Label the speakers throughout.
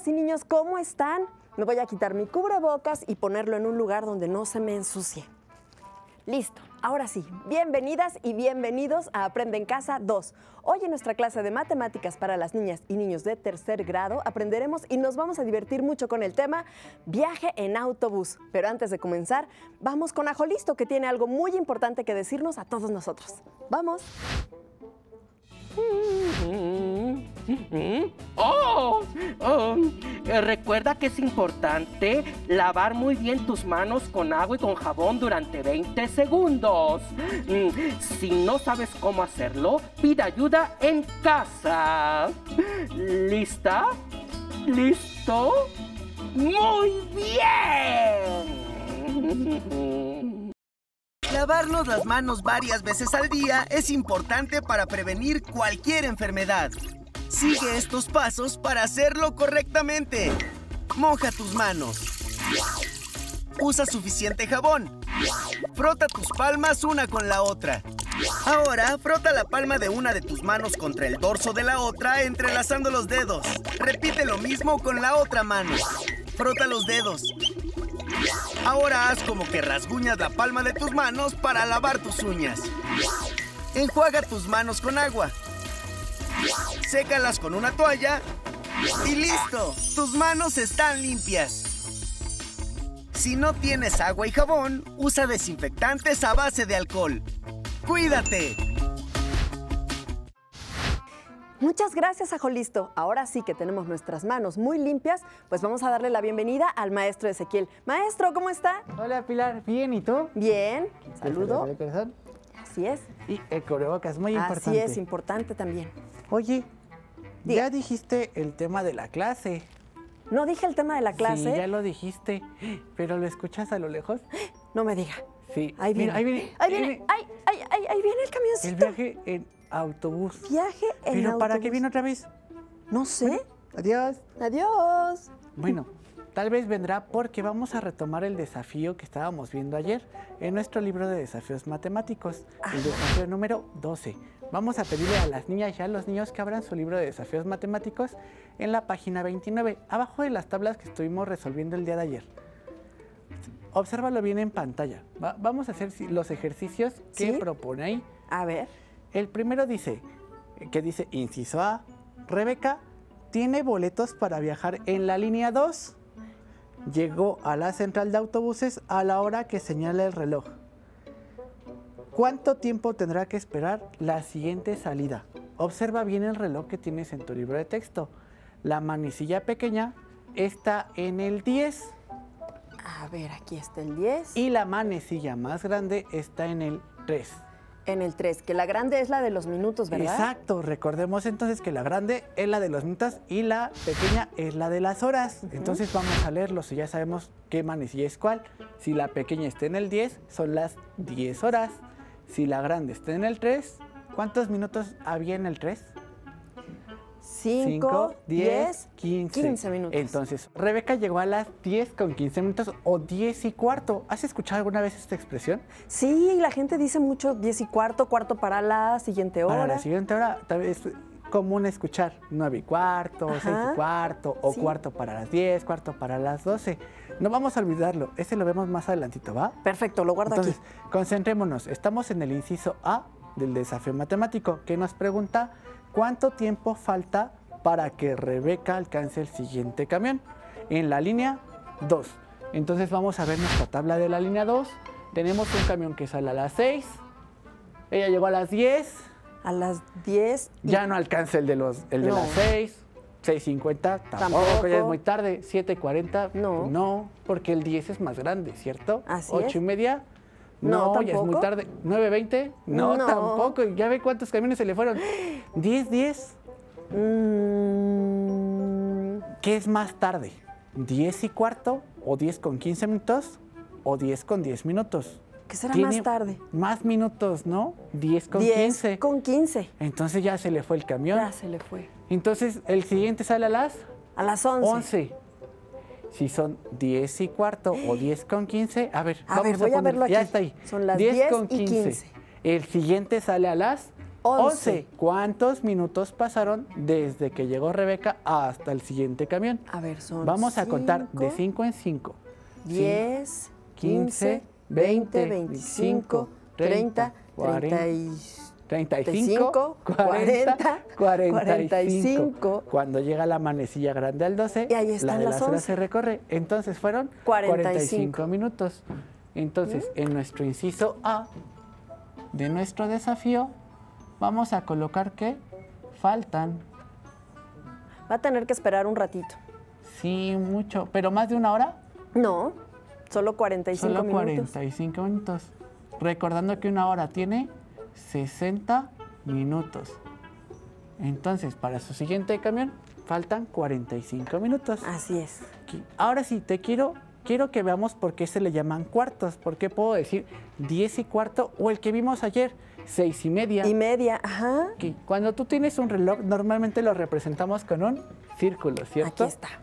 Speaker 1: niñas y niños, ¿cómo están? Me voy a quitar mi cubrebocas y ponerlo en un lugar donde no se me ensucie. Listo, ahora sí, bienvenidas y bienvenidos a Aprende en Casa 2. Hoy en nuestra clase de matemáticas para las niñas y niños de tercer grado aprenderemos y nos vamos a divertir mucho con el tema viaje en autobús. Pero antes de comenzar, vamos con Ajolisto, que tiene algo muy importante que decirnos a todos nosotros. ¡Vamos!
Speaker 2: Recuerda que es importante lavar muy bien tus manos con agua y con jabón durante 20 segundos. Si no sabes cómo hacerlo, pide ayuda en casa. ¿Lista? ¿Listo? ¡Muy bien!
Speaker 3: Lavarnos las manos varias veces al día es importante para prevenir cualquier enfermedad. Sigue estos pasos para hacerlo correctamente. Moja tus manos. Usa suficiente jabón. Frota tus palmas una con la otra. Ahora, frota la palma de una de tus manos contra el dorso de la otra, entrelazando los dedos. Repite lo mismo con la otra mano. Frota los dedos. Ahora haz como que rasguñas la palma de tus manos para lavar tus uñas. Enjuaga tus manos con agua. Sécalas con una toalla y ¡listo! ¡Tus manos están limpias! Si no tienes agua y jabón, usa desinfectantes a base de alcohol. ¡Cuídate!
Speaker 1: Muchas gracias, Ajolisto. Ahora sí que tenemos nuestras manos muy limpias, pues vamos a darle la bienvenida al maestro Ezequiel. Maestro, ¿cómo está?
Speaker 4: Hola, Pilar. Bien, ¿y tú?
Speaker 1: Bien. Saludo.
Speaker 4: Corazón.
Speaker 1: Así es.
Speaker 4: Y el cubrebocas, muy importante.
Speaker 1: Así es, importante también.
Speaker 4: Oye,
Speaker 1: Diga.
Speaker 4: ya dijiste el tema de la clase.
Speaker 1: ¿No dije el tema de la clase?
Speaker 4: Sí, ya lo dijiste, pero ¿lo escuchas a lo lejos?
Speaker 1: No me diga.
Speaker 4: Sí.
Speaker 1: Ahí viene.
Speaker 4: Mira, ahí viene.
Speaker 1: Ahí viene. Ahí viene el camioncito.
Speaker 4: El viaje en autobús.
Speaker 1: Viaje en
Speaker 4: ¿Pero
Speaker 1: autobús.
Speaker 4: para qué viene otra vez?
Speaker 1: No sé.
Speaker 4: Adiós.
Speaker 1: Adiós.
Speaker 4: Bueno, tal vez vendrá porque vamos a retomar el desafío que estábamos viendo ayer en nuestro libro de desafíos matemáticos, el desafío número 12. Vamos a pedirle a las niñas y a los niños que abran su libro de desafíos matemáticos en la página 29, abajo de las tablas que estuvimos resolviendo el día de ayer. Obsérvalo bien en pantalla. Vamos a hacer los ejercicios que
Speaker 1: ¿Sí?
Speaker 4: propone ahí.
Speaker 1: A ver.
Speaker 4: El primero dice, inciso A, Rebeca tiene boletos para viajar en la línea 2. Llegó a la central de autobuses a la hora que señala el reloj. ¿Cuánto tiempo tendrá que esperar la siguiente salida? Observa bien el reloj que tienes en tu libro de texto. La manecilla pequeña está en el 10.
Speaker 1: A ver, aquí está el 10.
Speaker 4: Y la manecilla más grande está en el 3.
Speaker 1: En el 3, que la grande es la de los minutos, ¿verdad?
Speaker 4: Exacto, recordemos entonces que la grande es la de los minutos y la pequeña es la de las horas. Entonces vamos a leerlo, si ya sabemos qué manecilla es cuál. Si la pequeña está en el 10, son las 10 horas. Si la grande está en el 3, ¿cuántos minutos había en el 3?
Speaker 1: 5, 10, 15 minutos.
Speaker 4: Entonces, Rebeca llegó a las 10 con 15 minutos o 10 y cuarto. ¿Has escuchado alguna vez esta expresión?
Speaker 1: Sí, la gente dice mucho 10 y cuarto, cuarto para la siguiente hora.
Speaker 4: Para la siguiente hora, tal vez es común escuchar 9 y cuarto, 6 y cuarto, o
Speaker 1: sí.
Speaker 4: cuarto para las 10, cuarto para las 12. No vamos a olvidarlo, ese lo vemos más adelantito, ¿va?
Speaker 1: Perfecto, lo guardo
Speaker 4: Entonces,
Speaker 1: aquí.
Speaker 4: concentrémonos. Estamos en el inciso A del desafío matemático, que nos pregunta cuánto tiempo falta para que Rebeca alcance el siguiente camión. En la línea 2. Entonces vamos a ver nuestra tabla de la línea 2. Tenemos un camión que sale a las 6. Ella llegó a las 10.
Speaker 1: A las 10.
Speaker 4: Ya no alcanza el de las 6. 6:50, tampoco, ya es muy tarde. 7:40,
Speaker 1: no.
Speaker 4: No, porque el 10 es más grande, ¿cierto?
Speaker 1: Así
Speaker 4: 8:30,
Speaker 1: no,
Speaker 4: ya es muy tarde. 9:20, no, tampoco. Ya ve cuántos camiones se le fueron. 10:10. ¿Qué es más tarde? ¿10 y cuarto o 10 con 15 minutos o 10 con 10 minutos?
Speaker 1: ¿Qué será
Speaker 4: Tiene
Speaker 1: más tarde?
Speaker 4: Más minutos, ¿no? 10 con
Speaker 1: 10
Speaker 4: 15.
Speaker 1: con 15.
Speaker 4: Entonces ya se le fue el camión.
Speaker 1: Ya se le fue.
Speaker 4: Entonces el siguiente sale a las
Speaker 1: 11.
Speaker 4: Si son 10 y cuarto o 10 con 15, a ver,
Speaker 1: voy a verlo aquí.
Speaker 4: Ya está ahí.
Speaker 1: Son las 10
Speaker 4: con
Speaker 1: y 15.
Speaker 4: El siguiente sale a las
Speaker 1: 11.
Speaker 4: ¿Cuántos minutos pasaron desde que llegó Rebeca hasta el siguiente camión?
Speaker 1: A ver, son
Speaker 4: Vamos a contar de
Speaker 1: 5,
Speaker 4: 5 en 5.
Speaker 1: 10, 15, 20, 25, 30,
Speaker 4: 35, 40, 45.
Speaker 1: 45.
Speaker 4: Cuando llega la manecilla grande al 12,
Speaker 1: Y ahí
Speaker 4: la
Speaker 1: están
Speaker 4: de
Speaker 1: las
Speaker 4: las horas
Speaker 1: 11.
Speaker 4: se recorre. Entonces fueron 45 minutos. Entonces, en nuestro inciso A de nuestro desafío, vamos a colocar que faltan,
Speaker 1: Va a tener que esperar un ratito.
Speaker 4: sí, mucho, pero más de una hora,
Speaker 1: No, solo 45
Speaker 4: solo
Speaker 1: minutos.
Speaker 4: 45 minutos. Recordando que una hora tiene 60 minutos. Entonces, para su siguiente camión, faltan 45 minutos.
Speaker 1: Así es.
Speaker 4: Ahora sí, quiero que veamos por qué se le llaman cuartos. ¿Por qué puedo decir 10 y cuarto o el que vimos ayer, 6 y media?
Speaker 1: Y media, ajá.
Speaker 4: Cuando tú tienes un reloj, normalmente lo representamos con un círculo, ¿cierto?
Speaker 1: Aquí está.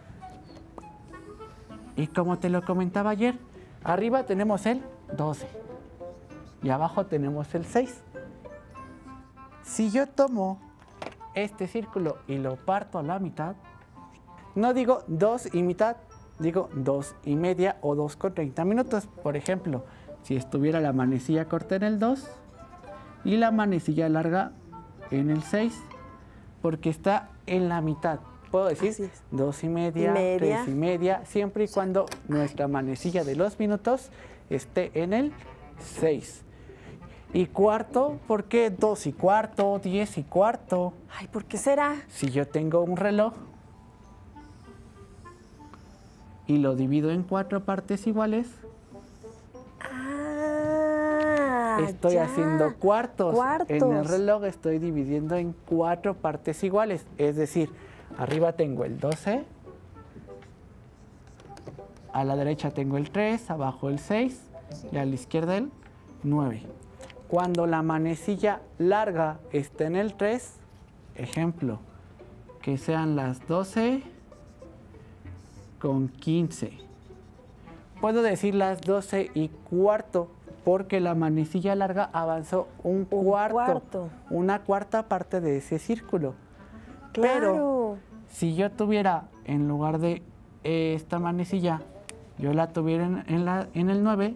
Speaker 4: Y como te lo comentaba ayer, arriba tenemos el 12 y abajo tenemos el 6. Si yo tomo este círculo y lo parto a la mitad, no digo 2 y mitad, digo 2 y media o 2 con 30 minutos. Por ejemplo, si estuviera la manecilla corta en el 2 y la manecilla larga en el 6, porque está en la mitad. Puedo decir
Speaker 1: Así es.
Speaker 4: 2 y media, 3 y media, siempre y cuando nuestra manecilla de los minutos esté en el 6. Y cuarto, ¿por qué 2 y cuarto, 10 y cuarto?
Speaker 1: Ay, ¿por qué será?
Speaker 4: Si yo tengo un reloj y lo divido en 4 partes iguales, estoy
Speaker 1: ya.
Speaker 4: haciendo cuartos.
Speaker 1: Cuartos.
Speaker 4: En el reloj estoy dividiendo en 4 partes iguales. Es decir, arriba tengo el 12, a la derecha tengo el 3, abajo el 6 y a la izquierda el 9. Cuando la manecilla larga esté en el 3, ejemplo, que sean las 12 con 15. Puedo decir las 12 y cuarto porque la manecilla larga avanzó un cuarto, una cuarta parte de ese círculo.
Speaker 1: Claro.
Speaker 4: Pero si yo tuviera, en lugar de esta manecilla, yo la tuviera en el 9,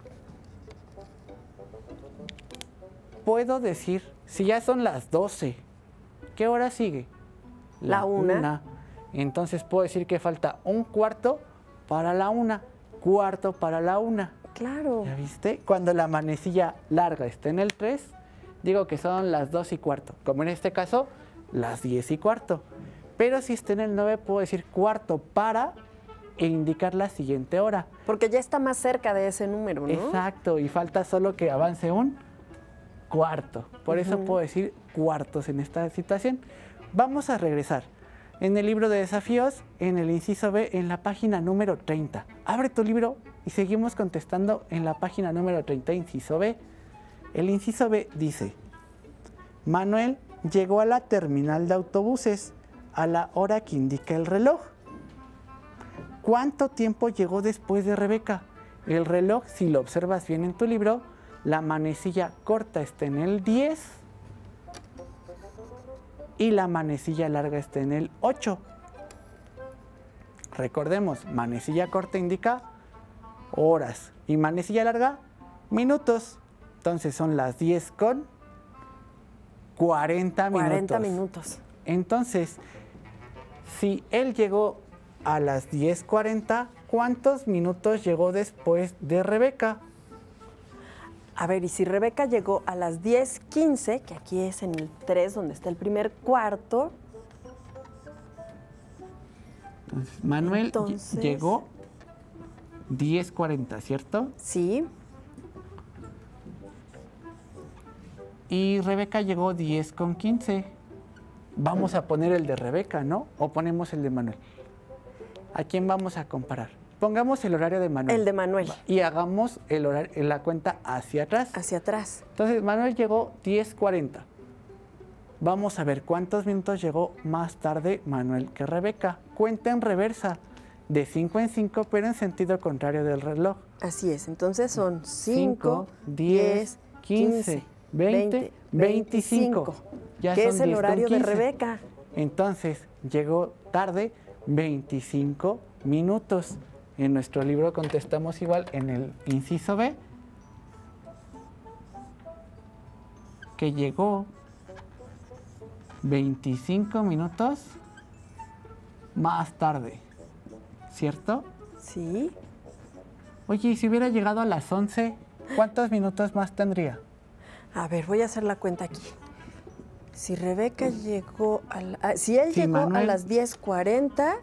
Speaker 4: puedo decir, si ya son las 12, ¿qué hora sigue?
Speaker 1: La 1.
Speaker 4: Entonces puedo decir que falta un cuarto para la 1, cuarto para la 1.
Speaker 1: Claro.
Speaker 4: ¿Ya viste? Cuando la manecilla larga está en el 3, digo que son las 2 y cuarto. Como en este caso, las 10 y cuarto. Pero si está en el 9, puedo decir cuarto para e indicar la siguiente hora.
Speaker 1: Porque ya está más cerca de ese número, ¿no?
Speaker 4: Exacto, y falta solo que avance un cuarto. Por eso puedo decir cuartos en esta situación. Vamos a regresar. En el libro de desafíos, en el inciso B, en la página número 30. Abre tu libro y seguimos contestando en la página número 30, inciso B. El inciso B dice: Manuel llegó a la terminal de autobuses a la hora que indica el reloj. ¿Cuánto tiempo llegó después de Rebeca? El reloj, si lo observas bien en tu libro, la manecilla corta está en el 10 y la manecilla larga está en el 8. Recordemos, manecilla corta indica horas y manecilla larga, minutos. Entonces son las 10 con 40 minutos.
Speaker 1: 40 minutos.
Speaker 4: Entonces, si él llegó a las 10:40, ¿cuántos minutos llegó después de Rebeca?
Speaker 1: A ver, y si Rebeca llegó a las 10:15, que aquí es en el 3, donde está el primer cuarto.
Speaker 4: Entonces, Manuel
Speaker 1: Entonces,
Speaker 4: llegó 10:40, ¿cierto?
Speaker 1: Sí.
Speaker 4: Y Rebeca llegó 10:15. Vamos a poner el de Rebeca, ¿no? ¿O ponemos el de Manuel? ¿A quién vamos a comparar? Pongamos el horario de Manuel.
Speaker 1: El de Manuel.
Speaker 4: Y hagamos el horario, la cuenta hacia atrás.
Speaker 1: Hacia atrás.
Speaker 4: Entonces, Manuel llegó 10:40. Vamos a ver cuántos minutos llegó más tarde Manuel que Rebeca. Cuenta en reversa, de 5 en 5, pero en sentido contrario del reloj.
Speaker 1: Así es. Entonces son 5,
Speaker 4: 5, 10, 15, 20, 25. Ya
Speaker 1: que
Speaker 4: son
Speaker 1: es el
Speaker 4: 10 con
Speaker 1: horario de
Speaker 4: 15.
Speaker 1: Rebeca.
Speaker 4: Entonces, llegó tarde 25 minutos. En nuestro libro contestamos igual en el inciso B, que llegó 25 minutos más tarde, ¿cierto?
Speaker 1: Sí.
Speaker 4: Oye, y si hubiera llegado a las 11, ¿cuántos minutos más tendría?
Speaker 1: A ver, voy a hacer la cuenta aquí. Si Rebeca llegó si él
Speaker 4: Sí,
Speaker 1: llegó a
Speaker 4: Manuel.
Speaker 1: las 10:40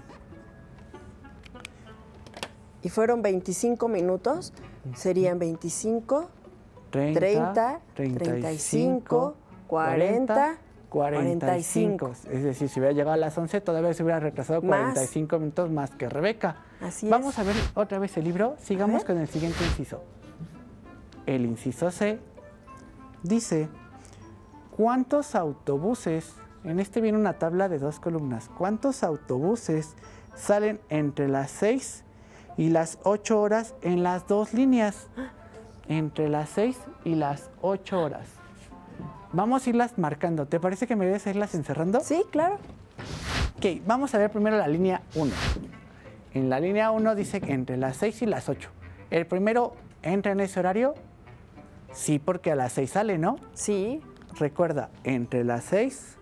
Speaker 1: y fueron 25 minutos, serían 25, 30, 35, 40,
Speaker 4: 45. Es decir, si hubiera llegado a las 11, todavía se hubiera retrasado
Speaker 1: Más.
Speaker 4: 45 minutos más que Rebeca.
Speaker 1: Así
Speaker 4: Vamos
Speaker 1: es.
Speaker 4: a ver otra vez el libro. Sigamos
Speaker 1: ver.
Speaker 4: con el siguiente inciso. El inciso C dice, ¿cuántos autobuses? En este viene una tabla de 2 columnas. ¿Cuántos autobuses salen entre las 6 y las 8 horas en las 2 líneas? Entre las 6 y las 8 horas. Vamos a irlas marcando. ¿Te parece que me debes irlas encerrando?
Speaker 1: Sí, claro.
Speaker 4: Ok, vamos a ver primero la línea 1. En la línea 1 dice que entre las 6 y las 8. ¿El primero entra en ese horario? Sí, porque a las 6 sale, ¿no?
Speaker 1: Sí.
Speaker 4: Recuerda, entre las 6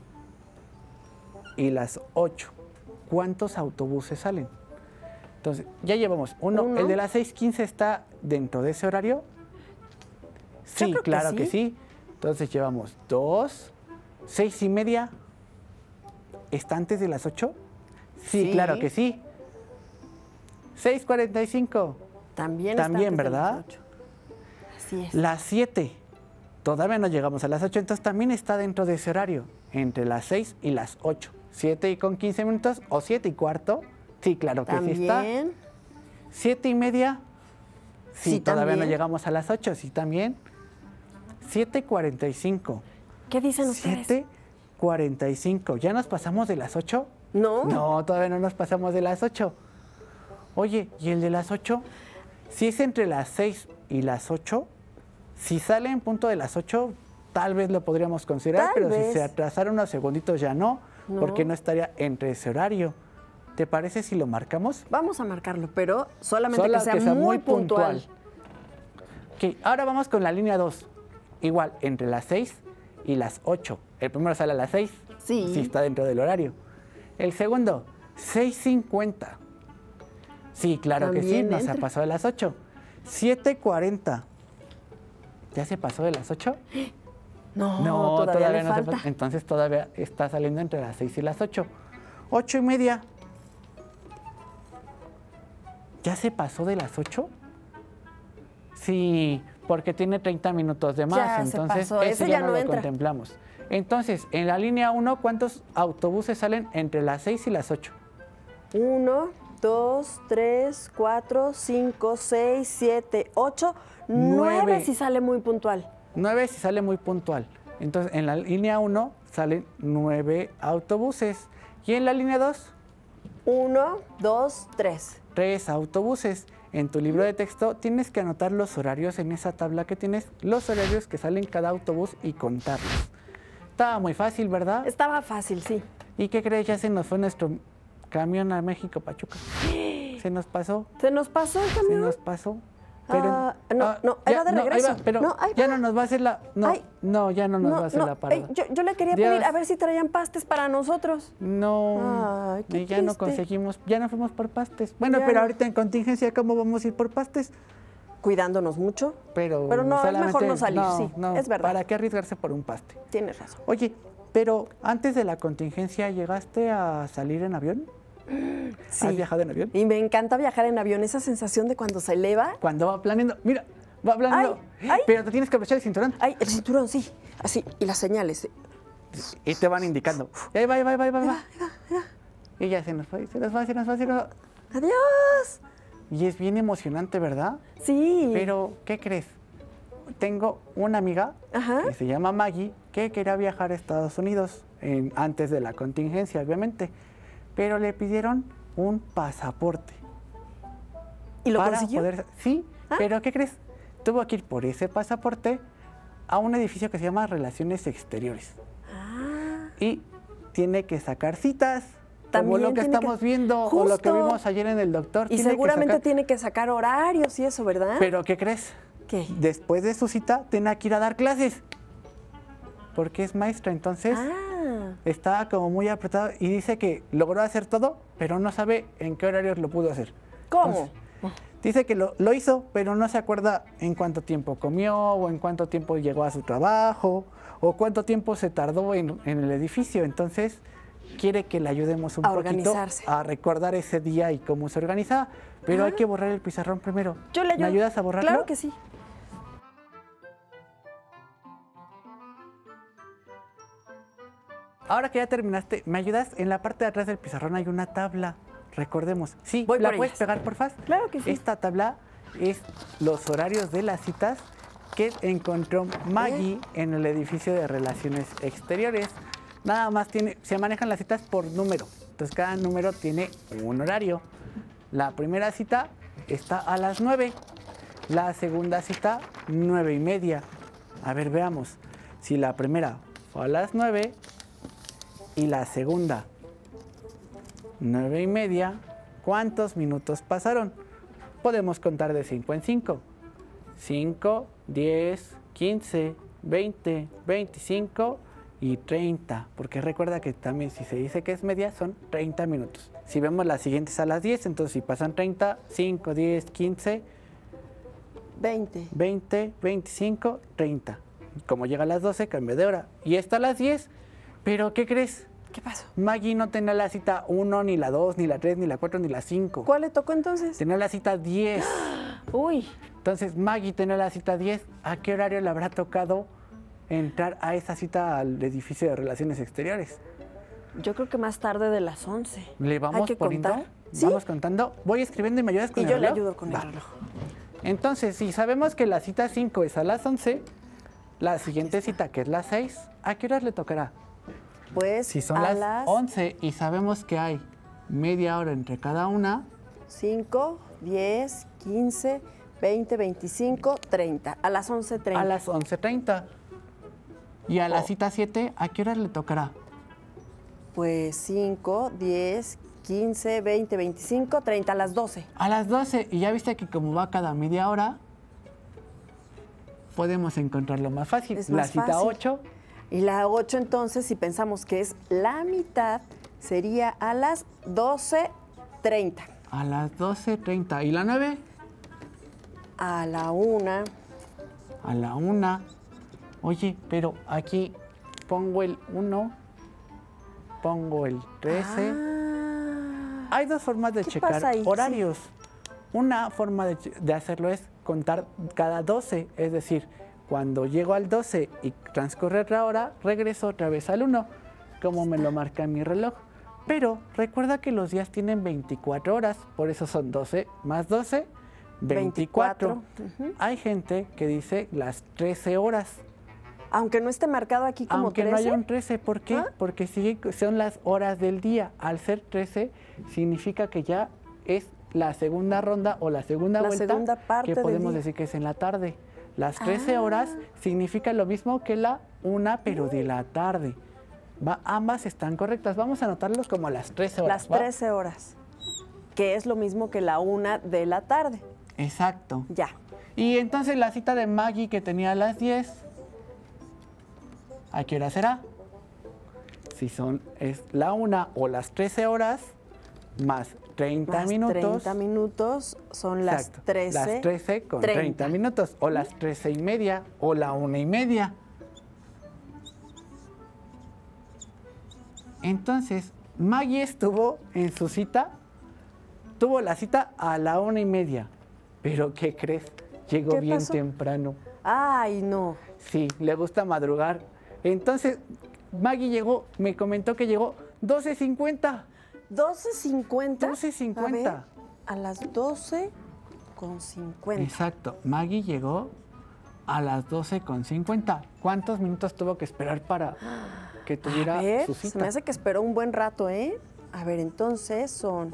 Speaker 4: y las 8. ¿Cuántos autobuses salen? Entonces, ya llevamos uno. ¿El de las 6:15 está dentro de ese horario? Sí,
Speaker 1: creo que
Speaker 4: claro
Speaker 1: sí.
Speaker 4: que sí. Entonces llevamos 2, 6:30. ¿Está antes de las 8? Sí,
Speaker 1: Sí.
Speaker 4: claro que sí. 6:45.
Speaker 1: También,
Speaker 4: También,
Speaker 1: está antes de las
Speaker 4: ¿verdad?
Speaker 1: 8. Así es.
Speaker 4: Las 7. Todavía no llegamos a las 8, entonces también está dentro de ese horario. Entre las 6 y las 8. 7:15 minutos o 7:15. Sí, claro que sí está.
Speaker 1: También.
Speaker 4: 7:30. Sí,
Speaker 1: Sí,
Speaker 4: todavía no
Speaker 1: también.
Speaker 4: llegamos a las 8, sí también. 7:45.
Speaker 1: ¿Qué dicen ustedes?
Speaker 4: 7:45. ¿Ya nos pasamos de las 8?
Speaker 1: No.
Speaker 4: No, todavía no nos pasamos de las 8. Oye, ¿y el de las 8? Si es entre las 6 y las 8, si sale en punto de las 8, tal vez lo podríamos considerar,
Speaker 1: Tal
Speaker 4: pero
Speaker 1: vez.
Speaker 4: si se atrasaron unos segunditos ya no,
Speaker 1: No.
Speaker 4: porque no estaría entre ese horario. ¿Te parece si lo marcamos?
Speaker 1: Vamos a marcarlo, pero solamente
Speaker 4: Solo
Speaker 1: que sea muy puntual.
Speaker 4: Ok, ahora vamos con la línea 2. Igual, entre las 6 y las 8. El primero sale a las 6.
Speaker 1: Sí.
Speaker 4: Sí, está dentro del horario. El segundo, 6:50. Sí, claro que sí,
Speaker 1: También
Speaker 4: nos ha
Speaker 1: entra.
Speaker 4: pasado de las 8. 7:40. ¿Ya se pasó de las 8?
Speaker 1: No, todavía le
Speaker 4: no se
Speaker 1: falta.
Speaker 4: pasó. Entonces todavía está saliendo entre las 6 y las 8. 8:30. ¿Ya se pasó de las 8? Sí, porque tiene 30 minutos de más.
Speaker 1: Ya se
Speaker 4: entonces,
Speaker 1: pasó.
Speaker 4: ese
Speaker 1: Ese
Speaker 4: ya
Speaker 1: ya
Speaker 4: no
Speaker 1: no
Speaker 4: lo
Speaker 1: entra.
Speaker 4: contemplamos. Entonces, en la línea 1, ¿cuántos autobuses salen entre las 6 y las 8?
Speaker 1: 1, 2, 3, 4, 5, 6, 7, 8, 9
Speaker 4: 9.
Speaker 1: si sale muy puntual.
Speaker 4: 9 si sale muy puntual. Entonces, en la línea 1 salen 9 autobuses. ¿Y en la línea 2?
Speaker 1: 1, 2, 3.
Speaker 4: 3 autobuses. En tu libro de texto tienes que anotar los horarios en esa tabla que tienes, los horarios que salen cada autobús y contarlos. Estaba muy fácil, ¿verdad?
Speaker 1: Estaba fácil, sí.
Speaker 4: ¿Y qué crees? Ya se nos fue nuestro camión a México, Pachuca. Se nos pasó,
Speaker 1: ¿Se nos pasó el
Speaker 4: se
Speaker 1: camión?
Speaker 4: nos pasó.
Speaker 1: No, ahí va de
Speaker 4: ahí
Speaker 1: regreso.
Speaker 4: pero
Speaker 1: No, ahí
Speaker 4: ya
Speaker 1: va.
Speaker 4: no nos va a hacer la... No,
Speaker 1: Ay.
Speaker 4: no, ya no nos va a hacer la parada.
Speaker 1: Yo le quería
Speaker 4: Dios.
Speaker 1: pedir a ver si traían pastes para nosotros.
Speaker 4: No,
Speaker 1: Ay, qué
Speaker 4: y ya no
Speaker 1: triste.
Speaker 4: conseguimos, ya no fuimos por pastes. Bueno,
Speaker 1: Ya
Speaker 4: pero
Speaker 1: no.
Speaker 4: ahorita en contingencia, ¿cómo vamos a ir por pastes?
Speaker 1: Cuidándonos mucho.
Speaker 4: Pero
Speaker 1: no, es
Speaker 4: solamente-
Speaker 1: mejor no salir,
Speaker 4: no,
Speaker 1: sí,
Speaker 4: no,
Speaker 1: es verdad.
Speaker 4: ¿Para qué arriesgarse por un paste?
Speaker 1: Tienes razón.
Speaker 4: Oye, pero antes de la contingencia, ¿llegaste a salir en avión?
Speaker 1: Sí.
Speaker 4: ¿Has viajado en avión?
Speaker 1: Y me encanta viajar en avión, esa sensación de cuando se eleva.
Speaker 4: Cuando va planeando, mira, va planeando,
Speaker 1: ay.
Speaker 4: pero te tienes que abrochar el cinturón
Speaker 1: Ay, el cinturón, sí. Así, y las señales.
Speaker 4: y te van indicando. Y ahí va, ahí va, ahí va, ahí va. Y ya se nos fue, se nos va, se nos va, se nos va.
Speaker 1: ¡Adiós!
Speaker 4: Y es bien emocionante, ¿verdad?
Speaker 1: Sí.
Speaker 4: Pero, ¿qué crees? Tengo una amiga
Speaker 1: Ajá.
Speaker 4: que se llama Maggie que quería viajar a Estados Unidos antes de la contingencia, obviamente. Pero le pidieron un pasaporte.
Speaker 1: ¿Y lo
Speaker 4: para
Speaker 1: consiguió?
Speaker 4: poder... Sí,
Speaker 1: Ah.
Speaker 4: pero ¿qué crees? Tuvo que ir por ese pasaporte a un edificio que se llama Relaciones Exteriores. Y tiene que sacar citas, como
Speaker 1: También
Speaker 4: lo que
Speaker 1: tiene
Speaker 4: estamos
Speaker 1: que-
Speaker 4: viendo o lo que
Speaker 1: Justo.
Speaker 4: vimos ayer en el doctor.
Speaker 1: Y
Speaker 4: tiene que
Speaker 1: seguramente
Speaker 4: sacar-
Speaker 1: tiene que sacar horarios y eso, ¿verdad?
Speaker 4: Pero ¿qué crees?
Speaker 1: ¿Qué?
Speaker 4: Después de su cita, tiene que ir a dar clases. Porque es maestra, entonces está como muy apretado y dice que logró hacer todo, pero no sabe en qué horarios lo pudo hacer.
Speaker 1: ¿Cómo?
Speaker 4: Dice que lo hizo, pero no se acuerda en cuánto tiempo comió, o en cuánto tiempo llegó a su trabajo, o cuánto tiempo se tardó en el edificio. Entonces, quiere que le ayudemos un
Speaker 1: A
Speaker 4: poquito
Speaker 1: organizarse.
Speaker 4: a recordar ese día y cómo se organizaba. Pero hay que borrar el pizarrón primero.
Speaker 1: Yo le ayudo.
Speaker 4: ¿Me ayudas a borrarlo?
Speaker 1: Claro que sí.
Speaker 4: Ahora que ya terminaste, ¿me ayudas? En la parte de atrás del pizarrón hay una tabla. Recordemos. Sí,
Speaker 1: Voy
Speaker 4: ¿la
Speaker 1: por
Speaker 4: puedes
Speaker 1: ellas.
Speaker 4: pegar, porfa?
Speaker 1: Claro que sí.
Speaker 4: Esta tabla es los horarios de las citas que encontró Maggie en el edificio de Relaciones Exteriores. Nada más se manejan las citas por número. Entonces cada número tiene un horario. La primera cita está a las 9. La segunda cita, 9:30. A ver, veamos. Si la primera fue a las 9 y la segunda 9:30, ¿cuántos minutos pasaron? Podemos contar de 5 en 5. 5, 10, 15, 20, 25 y 30. Porque recuerda que también si se dice que es media, son 30 minutos. Si vemos las siguientes a las 10, entonces si pasan 30, 5, 10, 15,
Speaker 1: 20.
Speaker 4: 20, 25, 30. Como llega a las 12, cambia de hora. Y está a las 10. Pero, ¿qué crees?
Speaker 1: ¿Qué pasó?
Speaker 4: Maggie no tenía la cita 1, ni la 2, ni la 3, ni la 4, ni la 5.
Speaker 1: ¿Cuál le tocó entonces?
Speaker 4: Tenía la cita 10.
Speaker 1: Uy,
Speaker 4: Entonces, Maggie tenía la cita 10. ¿A qué horario le habrá tocado entrar a esa cita al edificio de Relaciones Exteriores?
Speaker 1: yo creo que más tarde de las 11.
Speaker 4: ¿Le vamos
Speaker 1: ¿Hay que
Speaker 4: poniendo?
Speaker 1: contar? Sí.
Speaker 4: Vamos contando. Voy escribiendo y me ayudas con
Speaker 1: Y
Speaker 4: el
Speaker 1: yo le
Speaker 4: reloj.
Speaker 1: ayudo con el
Speaker 4: Va.
Speaker 1: reloj.
Speaker 4: Entonces, si sabemos que la cita 5 es a las 11, la siguiente cita, que es la 6, ¿a qué horas le tocará?
Speaker 1: Pues
Speaker 4: Si son
Speaker 1: a
Speaker 4: las 11 y sabemos que hay media hora entre cada una,
Speaker 1: 5, 10, 15, 20, 25, 30. A las 11:30.
Speaker 4: a las 11:30. Y a la
Speaker 1: Oh.
Speaker 4: cita 7, ¿a qué horas le tocará?
Speaker 1: Pues 5, 10, 15, 20, 25, 30. A las 12.
Speaker 4: A las 12. Y ya viste que como va cada media hora, podemos encontrarlo más fácil.
Speaker 1: Es
Speaker 4: la
Speaker 1: más
Speaker 4: cita
Speaker 1: fácil.
Speaker 4: 8,
Speaker 1: Y la 8, entonces, si pensamos que es la mitad, sería a las 12:30.
Speaker 4: a las 12:30. ¿Y la 9?
Speaker 1: A la 1.
Speaker 4: A la 1. Oye, pero aquí pongo el 1, pongo el 13. Hay dos formas de
Speaker 1: ¿Qué
Speaker 4: checar
Speaker 1: pasa ahí?
Speaker 4: horarios. Una forma de hacerlo es contar cada 12, es decir, cuando llego al 12 y transcurre otra hora, regreso otra vez al 1, como me lo marca mi reloj. Pero recuerda que los días tienen 24 horas, por eso son 12 más 12, 24.
Speaker 1: 24.
Speaker 4: Hay gente que dice las 13 horas.
Speaker 1: Aunque no esté marcado aquí como
Speaker 4: Aunque
Speaker 1: 13.
Speaker 4: no haya un 13, ¿por qué?
Speaker 1: ¿Ah?
Speaker 4: Porque son las horas del día. Al ser 13, significa que ya es la segunda ronda o la segunda
Speaker 1: La
Speaker 4: vuelta
Speaker 1: segunda parte
Speaker 4: que
Speaker 1: del
Speaker 4: podemos
Speaker 1: día.
Speaker 4: decir que es en la tarde. Las 13 horas significa lo mismo que la 1, pero de la tarde. Ambas están correctas. Vamos a anotarlos como las 13 horas.
Speaker 1: Las
Speaker 4: ¿va?
Speaker 1: 13 horas. Que es lo mismo que la 1 de la tarde.
Speaker 4: Exacto.
Speaker 1: Ya.
Speaker 4: Y entonces la cita de Maggie que tenía a las 10, ¿a qué hora será? Si es la 1 o las 13 horas más 30
Speaker 1: Más
Speaker 4: minutos.
Speaker 1: 30 minutos son las
Speaker 4: Exacto,
Speaker 1: 13.
Speaker 4: Las 13 con 30 minutos. O las 13:30 o la 1:30. Entonces, Maggie estuvo en su cita, tuvo la cita a la 1:30. Pero, ¿qué crees? Llegó
Speaker 1: ¿Qué
Speaker 4: bien
Speaker 1: pasó?
Speaker 4: temprano.
Speaker 1: Ay, no.
Speaker 4: Sí, le gusta madrugar. Entonces, Maggie me comentó que llegó 12:50.
Speaker 1: 12:50.
Speaker 4: 12:50.
Speaker 1: A ver, a las 12:50.
Speaker 4: Exacto. Maggie llegó a las 12:50. ¿Cuántos minutos tuvo que esperar para que tuviera
Speaker 1: A ver,
Speaker 4: su
Speaker 1: se
Speaker 4: cita?
Speaker 1: me hace que esperó un buen rato, ¿eh? A ver, entonces son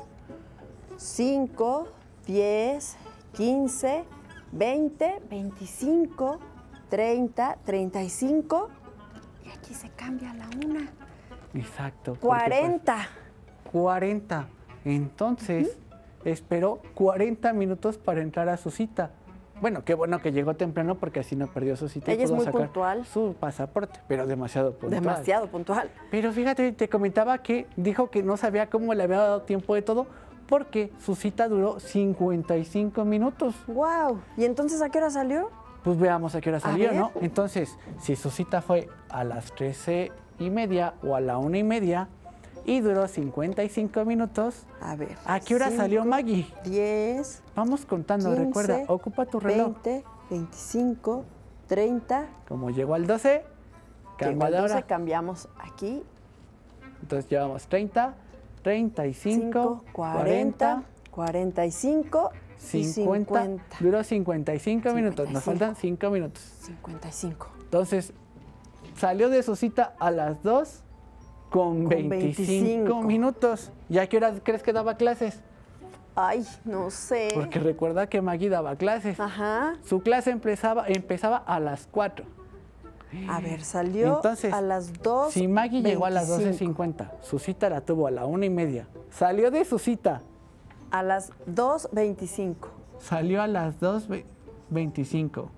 Speaker 1: 5, 10, 15, 20, 25, 30, 35. Y aquí se cambia la 1.
Speaker 4: Exacto. porque,
Speaker 1: 40.
Speaker 4: pues, 40. Entonces, esperó 40 minutos para entrar a su cita. Bueno, qué bueno que llegó temprano porque así no perdió su cita.
Speaker 1: Ella
Speaker 4: y
Speaker 1: es
Speaker 4: pudo
Speaker 1: muy
Speaker 4: sacar
Speaker 1: puntual.
Speaker 4: su pasaporte, pero demasiado puntual.
Speaker 1: Demasiado puntual.
Speaker 4: Pero fíjate, te comentaba que dijo que no sabía cómo le había dado tiempo de todo porque su cita duró 55 minutos.
Speaker 1: ¡Wow! ¿Y entonces a qué hora salió?
Speaker 4: Pues veamos a qué hora salió,
Speaker 1: ver.
Speaker 4: ¿no? Entonces, si su cita fue a las 13:30 o a la 1:30 y duró 55 minutos,
Speaker 1: A ver.
Speaker 4: ¿a qué hora salió Maggie?
Speaker 1: 10,
Speaker 4: Vamos contando,
Speaker 1: 15,
Speaker 4: recuerda, ocupa tu reloj.
Speaker 1: 20, 25, 30.
Speaker 4: Como llegó al 12, cambia de hora.
Speaker 1: 12 cambiamos aquí.
Speaker 4: Entonces llevamos 30, 35,
Speaker 1: 40, 45 y 50.
Speaker 4: Duró 55 minutos, nos
Speaker 1: 55.
Speaker 4: faltan 5 minutos.
Speaker 1: 55.
Speaker 4: Entonces, salió de su cita a las 2 con 25 minutos. ¿Y a qué hora crees que daba clases?
Speaker 1: Ay, no sé.
Speaker 4: Porque recuerda que Maggie daba clases.
Speaker 1: Ajá.
Speaker 4: Su clase empezaba a las 4.
Speaker 1: A ver, salió
Speaker 4: Entonces,
Speaker 1: a las 2.
Speaker 4: Si Maggie llegó a las 12:50, su cita la tuvo a la 1:30. Salió de su cita.
Speaker 1: A las 2:25.
Speaker 4: Salió a las 2:25.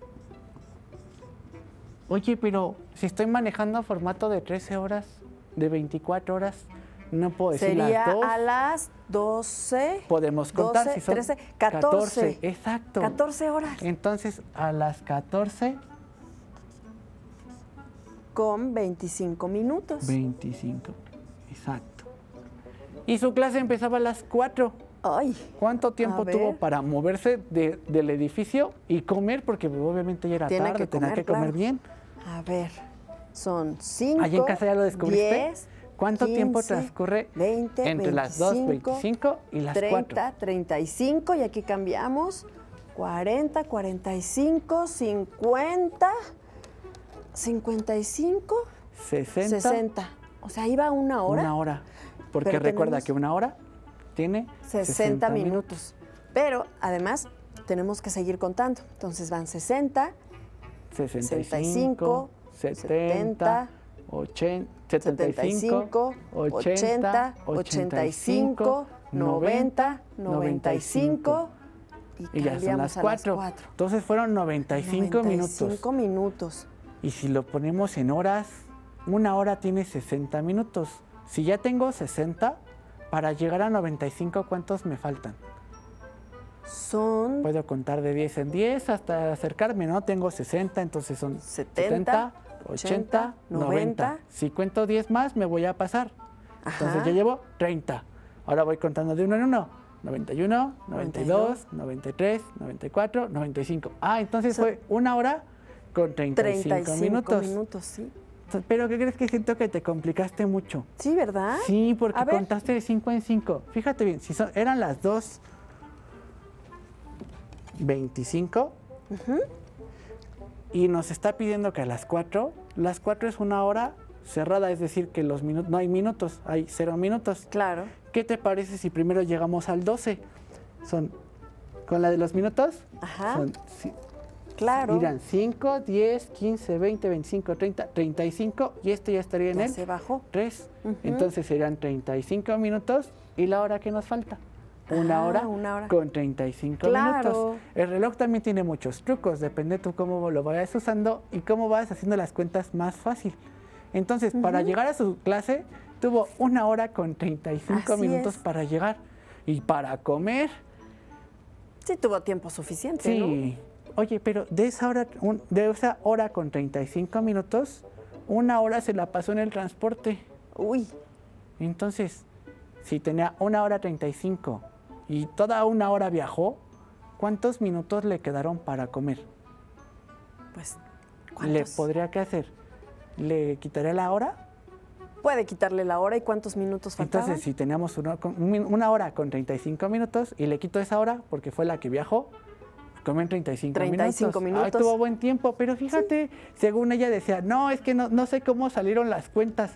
Speaker 4: Oye, pero si estoy manejando formato de 13 horas, de 24 horas, no puedo decir
Speaker 1: Sería
Speaker 4: las 2.
Speaker 1: a las 12.
Speaker 4: Podemos contar
Speaker 1: 12,
Speaker 4: si son
Speaker 1: 13, 14.
Speaker 4: Exacto.
Speaker 1: 14 horas.
Speaker 4: Entonces, a las 14,
Speaker 1: Con 25 minutos.
Speaker 4: 25. Exacto. Y su clase empezaba a las 4.
Speaker 1: Ay.
Speaker 4: ¿Cuánto tiempo
Speaker 1: A ver.
Speaker 4: tuvo para moverse del edificio y comer? Porque obviamente ya era
Speaker 1: Tiene
Speaker 4: tarde,
Speaker 1: que
Speaker 4: tenía
Speaker 1: comer,
Speaker 4: que comer
Speaker 1: claro.
Speaker 4: bien.
Speaker 1: A ver. Son 5.
Speaker 4: ¿Allí en casa ya lo descubriste?
Speaker 1: 10,
Speaker 4: ¿Cuánto
Speaker 1: 15,
Speaker 4: tiempo transcurre
Speaker 1: 20,
Speaker 4: entre las 2:25 y las
Speaker 1: 30,
Speaker 4: 4?
Speaker 1: 35 y aquí cambiamos. 40, 45, 50, 55,
Speaker 4: 60.
Speaker 1: 60. O sea, iba una hora.
Speaker 4: Una hora. Porque
Speaker 1: Pero
Speaker 4: recuerda
Speaker 1: tenemos
Speaker 4: que una hora tiene
Speaker 1: 60 minutos. Pero además tenemos que seguir contando. Entonces van 60,
Speaker 4: 65, 70, 80, 75, 80, 85, 90, 95 y ya son las 4. Entonces fueron 95 minutos.
Speaker 1: 95 minutos.
Speaker 4: Y si lo ponemos en horas, una hora tiene 60 minutos. Si ya tengo 60, para llegar a 95, ¿cuántos me faltan?
Speaker 1: Son
Speaker 4: Puedo contar de 10 en 10 hasta acercarme, ¿no? Tengo 60, entonces son
Speaker 1: 70,
Speaker 4: 80, 90. Si cuento 10 más, me voy a pasar. Entonces
Speaker 1: Ajá.
Speaker 4: ya llevo 30. Ahora voy contando de uno en uno. 91, 92, 93, 94, 95. Ah, entonces
Speaker 1: Son
Speaker 4: fue una hora con 35 minutos.
Speaker 1: sí.
Speaker 4: Pero ¿qué crees que siento que te complicaste mucho?
Speaker 1: Sí, ¿verdad?
Speaker 4: Sí, porque
Speaker 1: A ver.
Speaker 4: contaste de 5 en 5. Fíjate bien, si eran las 2:25 y nos está pidiendo que a las 4 es una hora cerrada, es decir, que los minutos, no hay minutos, hay 0 minutos.
Speaker 1: Claro.
Speaker 4: ¿Qué te parece si primero llegamos al 12? Son, con la de los minutos,
Speaker 1: Ajá.
Speaker 4: son,
Speaker 1: Claro.
Speaker 4: dirán 5, 10, 15, 20, 25, 30, 35 y este ya estaría en
Speaker 1: Ya
Speaker 4: el
Speaker 1: se bajó.
Speaker 4: 3.
Speaker 1: Ujú.
Speaker 4: Entonces serían 35 minutos y la hora que nos falta. Una hora con 35
Speaker 1: Claro.
Speaker 4: minutos. El reloj también tiene muchos trucos, depende tú cómo lo vayas usando y cómo vas haciendo las cuentas más fácil. Entonces, para llegar a su clase, tuvo una hora con 35
Speaker 1: Así
Speaker 4: minutos
Speaker 1: es.
Speaker 4: para llegar. Y para comer,
Speaker 1: Sí, tuvo tiempo suficiente,
Speaker 4: sí. Oye, pero de esa hora con 35 minutos, una hora se la pasó en el transporte.
Speaker 1: ¿no? Uy,
Speaker 4: Entonces, si tenía una hora 35 y toda una hora viajó, ¿cuántos minutos le quedaron para comer?
Speaker 1: pues,
Speaker 4: ¿Le
Speaker 1: ¿cuántos?
Speaker 4: podría qué hacer? ¿Le quitaría la hora?
Speaker 1: Puede quitarle la hora y cuántos minutos faltaban.
Speaker 4: Entonces, si teníamos una hora con 35 minutos y le quito esa hora porque fue la que viajó, comen 35
Speaker 1: 35 minutos.
Speaker 4: Ay, tuvo buen tiempo, pero fíjate, según ella decía, no, es que no sé cómo salieron las cuentas.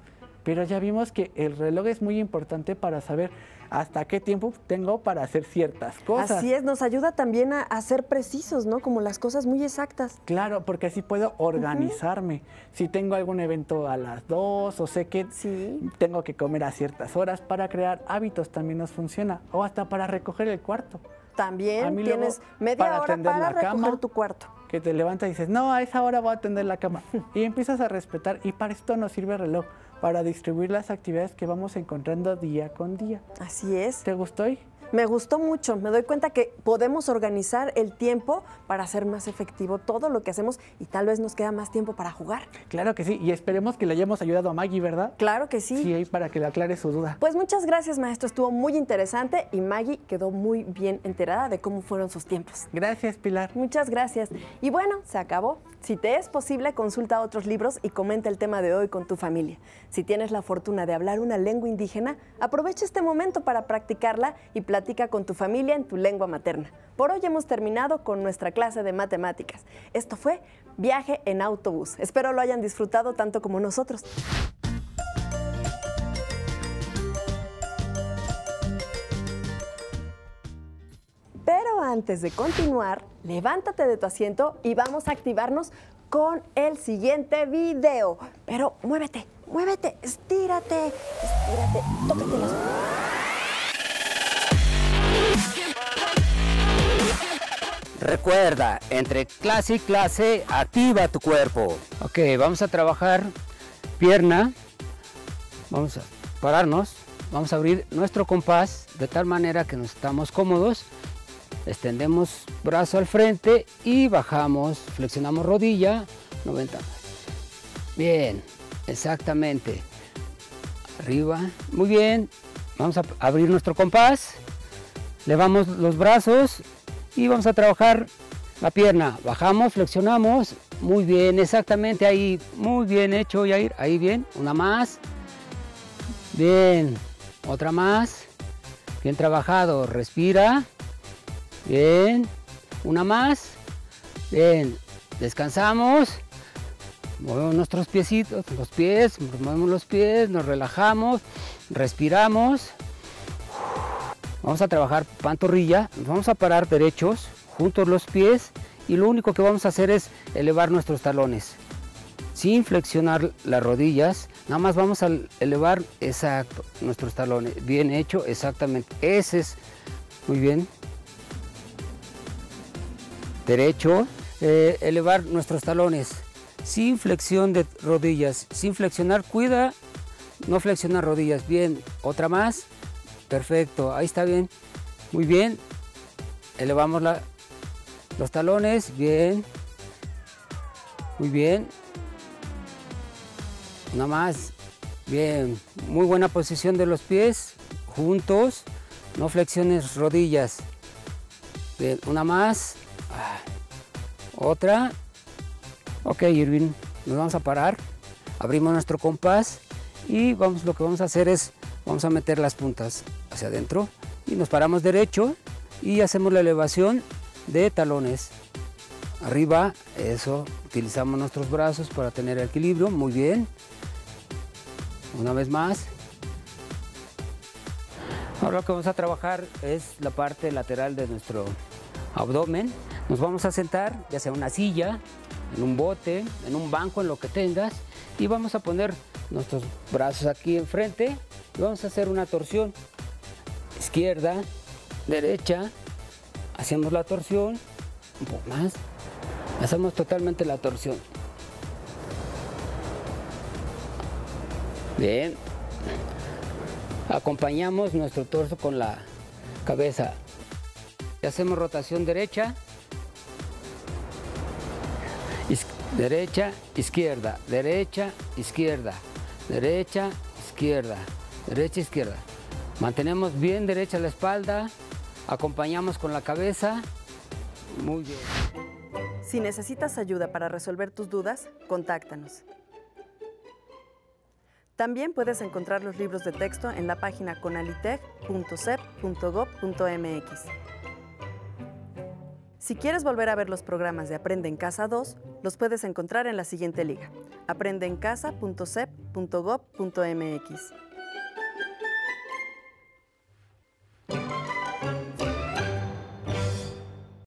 Speaker 4: pero ya vimos que el reloj es muy importante para saber hasta qué tiempo tengo para hacer ciertas cosas.
Speaker 1: Así es, nos ayuda también a ser precisos, ¿no? Como las cosas muy exactas.
Speaker 4: Claro, porque así puedo organizarme. Si tengo algún evento a las 2 o sé que tengo que comer a ciertas horas, para crear hábitos también nos funciona. O hasta para recoger el cuarto.
Speaker 1: También tienes media hora para recoger tu cuarto.
Speaker 4: Que te levantas y dices, no, a esa hora voy a tender la cama. Y empiezas a respetar. Y para esto nos sirve el reloj, para distribuir las actividades que vamos encontrando día con día.
Speaker 1: Así es.
Speaker 4: ¿Te gustó?
Speaker 1: Me gustó mucho. Me doy cuenta que podemos organizar el tiempo para hacer más efectivo todo lo que hacemos y tal vez nos queda más tiempo para jugar.
Speaker 4: Claro que sí. Y esperemos que le hayamos ayudado a Maggie, ¿verdad?
Speaker 1: Claro que sí.
Speaker 4: Sí, para que le aclare su duda.
Speaker 1: Pues muchas gracias, maestro. Estuvo muy interesante y Maggie quedó muy bien enterada de cómo fueron sus tiempos.
Speaker 4: Gracias, Pilar.
Speaker 1: Muchas gracias. Y bueno, se acabó. Si te es posible, consulta otros libros y comenta el tema de hoy con tu familia. Si tienes la fortuna de hablar una lengua indígena, aprovecha este momento para practicarla y platica con tu familia en tu lengua materna. Por hoy hemos terminado con nuestra clase de matemáticas. Esto fue Viaje en Autobús. Espero lo hayan disfrutado tanto como nosotros. Pero antes de continuar, levántate de tu asiento y vamos a activarnos con el siguiente video. Pero muévete, muévete, estírate, tócate las manos.
Speaker 5: Recuerda, entre clase y clase, activa tu cuerpo. Ok, vamos a trabajar pierna. Vamos a pararnos. Vamos a abrir nuestro compás de tal manera que nos estamos cómodos. Extendemos brazo al frente y bajamos, flexionamos rodilla, 90. Bien, exactamente. Arriba, muy bien. Vamos a abrir nuestro compás. Levamos los brazos y vamos a trabajar la pierna. Bajamos, flexionamos. Muy bien, exactamente ahí. Muy bien hecho, Yair. Ahí bien. Una más. Bien. Otra más. Bien trabajado. Respira. Bien. Una más. Bien. Descansamos. Movemos nuestros piecitos, los pies. Movemos los pies. Nos relajamos. Respiramos. Vamos a trabajar pantorrilla, nos vamos a parar derechos, juntos los pies y lo único que vamos a hacer es elevar nuestros talones. Sin flexionar las rodillas, nada más vamos a elevar, exacto, nuestros talones. Bien hecho, exactamente. Ese es, muy bien. Derecho, elevar nuestros talones. Sin flexión de rodillas, sin flexionar, cuida, no flexionar rodillas. Bien, otra más. Perfecto, ahí está bien, muy bien, elevamos los talones, bien, muy bien, una más, bien, muy buena posición de los pies, juntos, no flexiones rodillas, bien, una más, otra, ok Irving, nos vamos a parar, abrimos nuestro compás y lo que vamos a hacer es, vamos a meter las puntas hacia adentro y nos paramos derecho y hacemos la elevación de talones. Arriba, eso, utilizamos nuestros brazos para tener equilibrio, muy bien. Una vez más. Ahora lo que vamos a trabajar es la parte lateral de nuestro abdomen. Nos vamos a sentar, ya sea en una silla, en un bote, en un banco, en lo que tengas, y vamos a poner nuestros brazos aquí enfrente y vamos a hacer una torsión. Izquierda, derecha, hacemos la torsión, un poco más, hacemos totalmente la torsión. Bien, acompañamos nuestro torso con la cabeza. Hacemos rotación derecha, derecha, izquierda, derecha, izquierda, derecha, izquierda, derecha, izquierda. Mantenemos bien derecha la espalda, acompañamos con la cabeza. Muy bien.
Speaker 1: Si necesitas ayuda para resolver tus dudas, contáctanos. También puedes encontrar los libros de texto en la página conalitec.cep.gov.mx. Si quieres volver a ver los programas de Aprende en Casa 2, los puedes encontrar en la siguiente liga: aprendeencasa.cep.gov.mx.